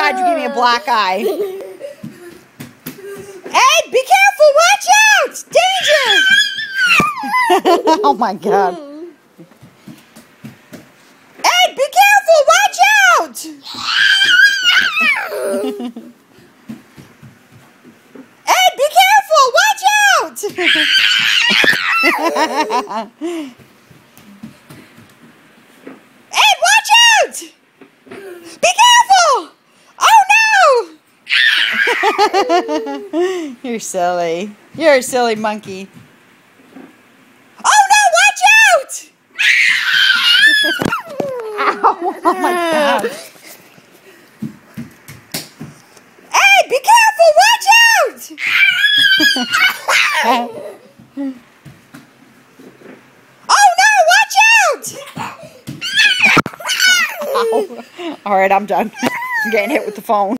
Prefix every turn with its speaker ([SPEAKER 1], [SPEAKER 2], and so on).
[SPEAKER 1] God, you gave me a black eye. Ed, be careful! Watch out! Danger! Oh my God. Ed, be careful! Watch out! Ed, be careful! Watch out! Ed, watch out! Be careful! Oh no! You're silly. You're a silly monkey. Oh no, watch out! Ow, oh my God. Ed, be careful! Watch out! Oh no, watch out! Ow. All right, I'm done. I'm getting hit with the phone.